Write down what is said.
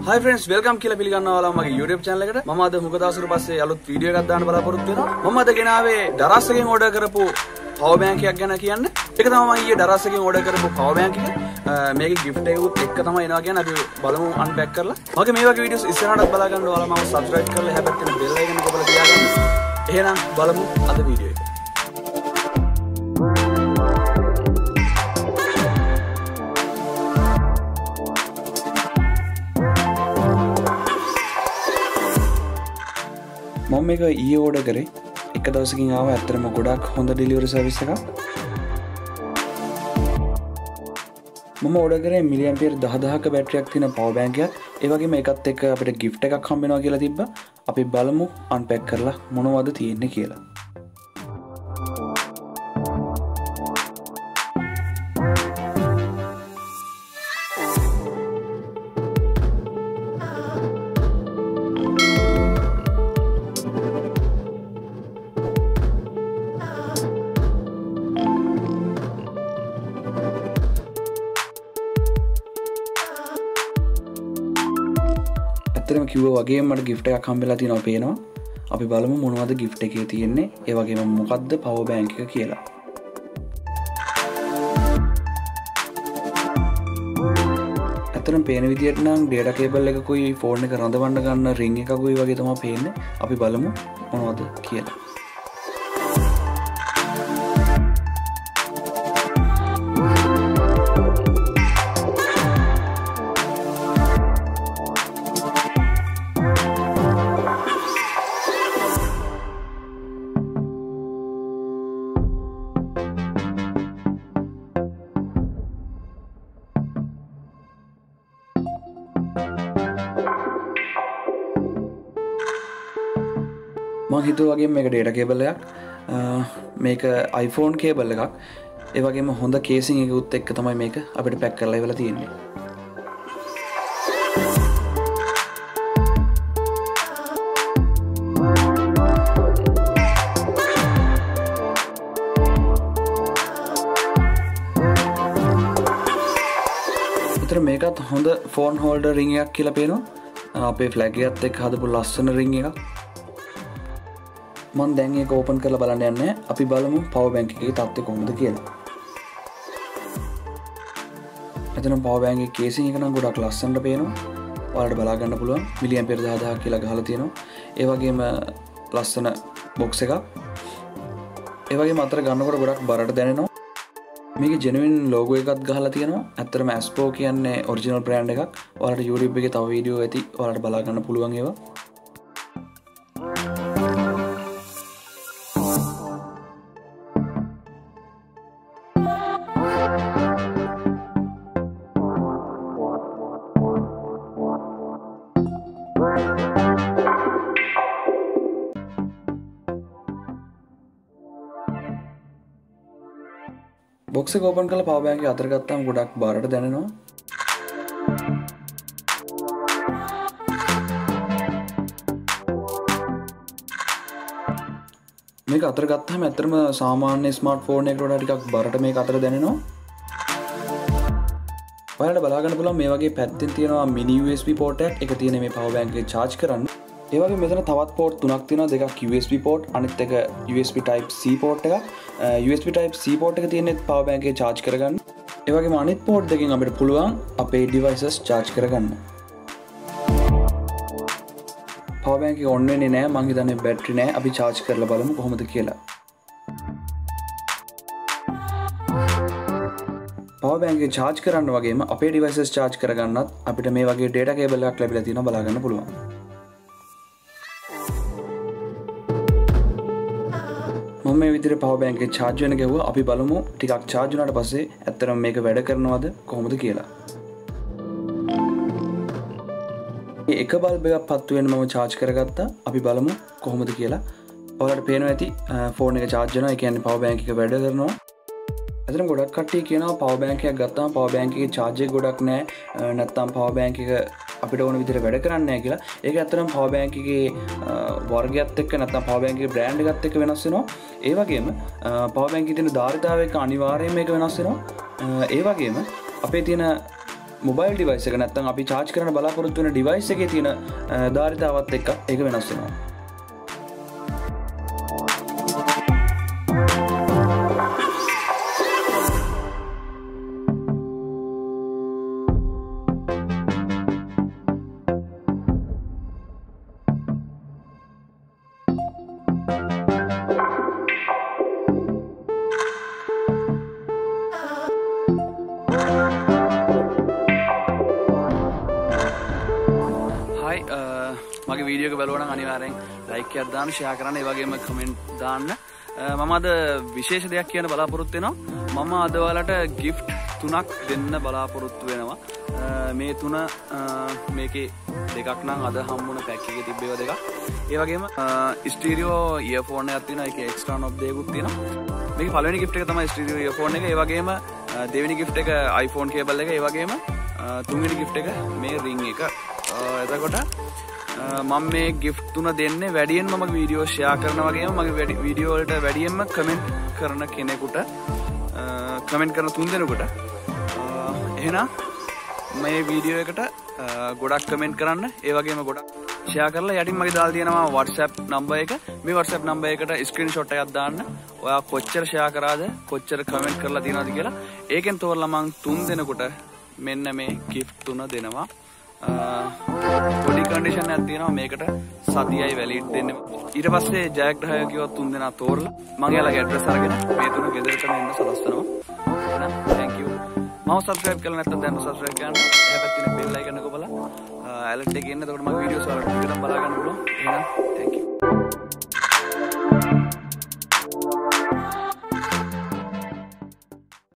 Hi friends, welcome කියලා පිළිගන්නවා ඔයාලා මගේ YouTube channel එකට. මම අද මුග දවසකට පස්සේ අලුත් වීඩියෝ එකක් දාන්න බලාපොරොත්තු වෙනවා. මම අද ගෙනාවේ Daras එකෙන් order කරපු power bank එකක් ගැන කියන්න. ඒක තමයි මම ඊයේ Daras එකෙන් order කරපු power bank එක. මේකේ gift එකකුත් එක්ක තමයි එනවා කියන්නේ අපි බලමු unpack කරලා. මගේ මේ වගේ videos ඉස්සරහටත් බලා ගන්න ඔයාලා මම subscribe කරලා එහා පැත්තේ bell icon එක ඔබලා තියාගන්න. එහෙනම් බලමු අද වීඩියෝ එක. මම මේක ඊයේ ඕඩර් කරේ එක දවසකින් ආව. ඇත්තටම ගොඩක් හොඳ ඩෙලිවරි සර්විස් එකක්. මම ඕඩර් කරේ මිලියම්පියර් 10000ක බැටරියක් තියෙන පවර් බැංක් එකක්. ඒ වගේම ඒකත් එක්ක අපිට gift එකක් හම්බ වෙනවා කියලා තිබ්බා. අපි බලමු unpack කරලා මොනවද තියෙන්නේ කියලා. ඇත්තටම කිව්වා වගේම මට gift එකක් හම්බෙලා තියෙනවා පේනවා. අපි බලමු මොනවද gift එකේ තියෙන්නේ. ඒ වගේම මොකද්ද power bank එක කියලා. ඇත්තටම පේන විදියට නම් data cable එකකුයි phone එක රඳවන්න ගන්න ring එකකුයි වගේ තමයි පේන්නේ. අපි බලමු මොනවද කියලා. මම හිතුවා වගේ මේක data cable එකක්. මේක iPhone cable එකක්. ඒ වගේම හොඳ casing එකකුත් එක්ක තමයි මේක අපිට pack කරලා ඉවලා තියෙන්නේ. විතර මේකත් හොඳ phone holder ring එකක් කියලා පේනවා. අපේ flag එකත් එක්ක හදපු ලස්සන ring එකක්. මම දැන් ඒක ඕපන් කරලා බලන්න යන්නේ. අපි බලමු power bank එකේ තත්ත්වය කොහොමද කියලා. එතන power bank එකේ casing එක නම් ගොඩක් ලස්සනට පේනවා. ඔයාලට බලා ගන්න පුළුවන්. මිලියම්පියර් 10000 කියලා ගහලා තියෙනවා. ඒ වගේම ලස්සන box එකක්. ඒ වගේම අතර ගන්නකොට ගොඩක් බරට දැනෙනවා. මේකේ genuine logo එකක් ගහලා තියෙනවා. ඇත්තටම Aspo කියන්නේ original brand එකක්. ඔයාලට YouTube එකේ තව වීඩියෝ ඇති. ඔයාලට බලා ගන්න පුළුවන් ඒවා. box එක open කරලා power bank එක අතර ගත්තාම ගොඩක් බාරට දැනෙනවා. මේක අතර ගත්තාම ඇත්තටම සාමාන්‍ය ස්මාර්ට්ෆෝන් එකකට වඩා ටිකක් බරට මේක අතර දැනෙනවා. ඔයාලට බලා ගන්න පුළුවන් මේ වගේ පැත්තෙන් තියෙනවා mini USB port එකක්. ඒක තියෙන මේ power bank එක charge කරන්න. ඒ වගේ මෙතන තවත් port තුනක් තියෙනවා. දෙකක් USB port, අනිත් එක USB type C port එකක්. USB type C port එක තියෙන්නේ power bank එක charge කරගන්න. ඒ වගේම අනිත් port දෙකෙන් අපිට පුළුවන් අපේ devices charge කරගන්න. power bank එක on වෙන්නේ නැහැ. මං හිතන්නේ battery නැහැ. අපි charge කරලා බලමු කොහොමද කියලා. power bank එක charge කරන්න වගේම අපේ devices charge කරගන්නත් අපිට මේ වගේ data cable එකක් ලැබිලා තියෙනවා. බලා ගන්න පුළුවන්. මම මේ විදිහට power bank එක charge වෙන ගැහුවා. අපි බලමු ටිකක් charge වුණාට පස්සේ ඇත්තටම මේක වැඩ කරනවද කොහොමද කියලා. මේ එක බල්බ් එකක් පත්තු වෙන මම charge කරගත්තා. අපි බලමු කොහොමද කියලා. ඔයාලට පේනවා ඇති phone එක charge වෙනවා. ඒ කියන්නේ power bank එක වැඩ කරනවා. ඇත්තටම ගොඩක් කට්ටිය කියනවා power bank එකක් ගත්තාම power bank එකේ charge එක ගොඩක් නැහැ. නැත්නම් power bank එක අපිට ඕන විදිහට වැඩ කරන්නේ නැහැ කියලා. ඒක ඇත්තටම power bank එකේ වර්ගයත් එක්ක නැත්නම් power bank එකේ brand එකත් එක්ක වෙනස් වෙනවා. ඒ වගේම power bank එකේ තියෙන ධාරිතාවයක අනිවාර්යයෙන්ම මේක වෙනස් වෙනවා. ඒ වගේම අපේ තියෙන මොබයිල් ඩිවයිස් එක නැත්නම් අපි charge කරන්න බලාපොරොත්තු වෙන ඩිවයිස් එකේ තියෙන ධාරිතාවත් එක්ක ඒක වෙනස් වෙනවා. මගේ වීඩියෝ එක බලුවා නම් අනිවාර්යෙන් ලයික් එකක් දාන්න, ෂෙයා කරන්න, ඒ වගේම කමෙන්ට් දාන්න. මම අද විශේෂ දෙයක් කියන්න බලාපොරොත්තු වෙනවා. මම අද ඔයාලට gift 3ක් දෙන්න බලාපොරොත්තු වෙනවා. මේ 3 මේකේ දෙකක් නම් අද හම්බුන පැක් එකේ තිබ්බේවා දෙකක්. ඒ වගේම ස්ටීරියෝ ඉයර්ෆෝන් එකක් තියෙනවා. ඒකේ එක්ස්ට්‍රා නොබ් දෙකකුත් තියෙනවා. මේකේ පළවෙනි gift එක තමයි ස්ටීරියෝ ඉයර්ෆෝන් එක. ඒ වගේම දෙවෙනි gift එක iPhone cable එක. ඒ වගේම තුන්වෙනි gift එක මේ ring එක. එතකොට මම මේ gift 3 දෙන්නේ වැඩියෙන්ම මගේ වීඩියෝ ෂෙයා කරන වගේම මගේ වීඩියෝ වලට වැඩියෙන්ම කමෙන්ට් කරන කෙනෙකුට කමෙන්ට් කරන 3 දෙනෙකුට. එහෙනම් මේ වීඩියෝ එකට ගොඩක් කමෙන්ට් කරන්න, ඒ වගේම ගොඩක් ෂෙයා කරලා යටින් මගේ දාලා තියෙනවා WhatsApp නම්බර් එක. මේ WhatsApp නම්බර් එකට ස්ක්‍රීන්ෂොට් එකක් දාන්න. ඔයා කොච්චර ෂෙයා කරාද, කොච්චර කමෙන්ට් කරලා තියෙනවද කියලා. ඒකෙන් තෝරලා මම 3 දෙනෙකුට මෙන්න මේ gift 3 දෙනවා. පොඩි කන්ඩිෂන් එකක් තියෙනවා මේකට සතියයි වැලිඩ් දෙන්න. ඊට පස්සේ ජයග්‍රහය කිව්වත් 3 දෙනා තෝරලා මම එයාලගේ ඇඩ්‍රස් අරගෙන මේ 3 ගෙදරටම එන්න සලස්වනවා. එහෙනම් thank you. මම subscribe කරලා නැත්නම් දැන් subscribe කරන්න. එහා පැත්තේ bell icon එක ඔබලා alert එකේ ඉන්න. එතකොට මගේ වීඩියෝස් වලට ටිකටම බලා ගන්න පුළුවන්. එහෙනම් thank you.